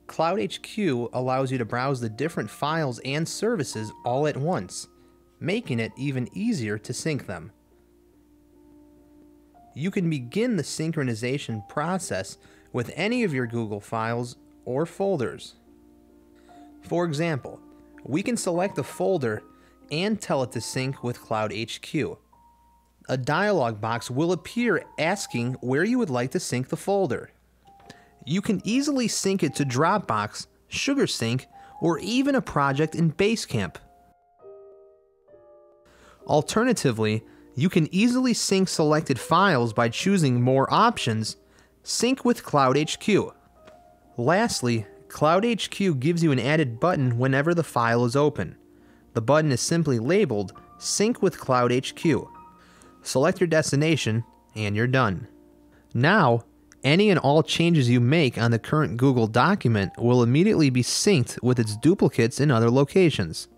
cloudHQ allows you to browse the different files and services all at once, making it even easier to sync them. You can begin the synchronization process with any of your Google files or folders. For example, we can select a folder and tell it to sync with cloudHQ. A dialog box will appear asking where you would like to sync the folder. You can easily sync it to Dropbox, SugarSync, or even a project in Basecamp. Alternatively, you can easily sync selected files by choosing More Options, Sync with cloudHQ. Lastly, cloudHQ gives you an added button whenever the file is open. The button is simply labeled Sync with cloudHQ. Select your destination, and you're done. Now, any and all changes you make on the current Google document will immediately be synced with its duplicates in other locations.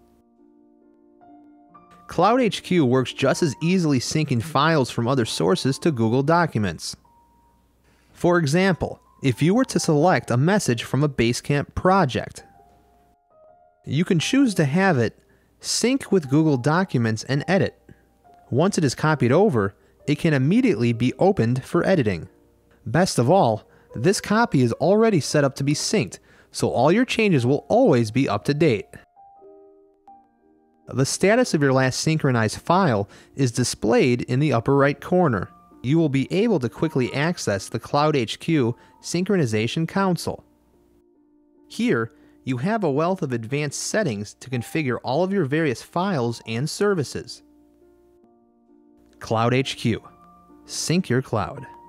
cloudHQ works just as easily syncing files from other sources to Google Documents. For example, if you were to select a message from a Basecamp project, you can choose to have it sync with Google Documents and edit. Once it is copied over, it can immediately be opened for editing. Best of all, this copy is already set up to be synced, so all your changes will always be up to date. The status of your last synchronized file is displayed in the upper right corner. You will be able to quickly access the cloudHQ Synchronization Console. Here, you have a wealth of advanced settings to configure all of your various files and services. cloudHQ. Sync your cloud.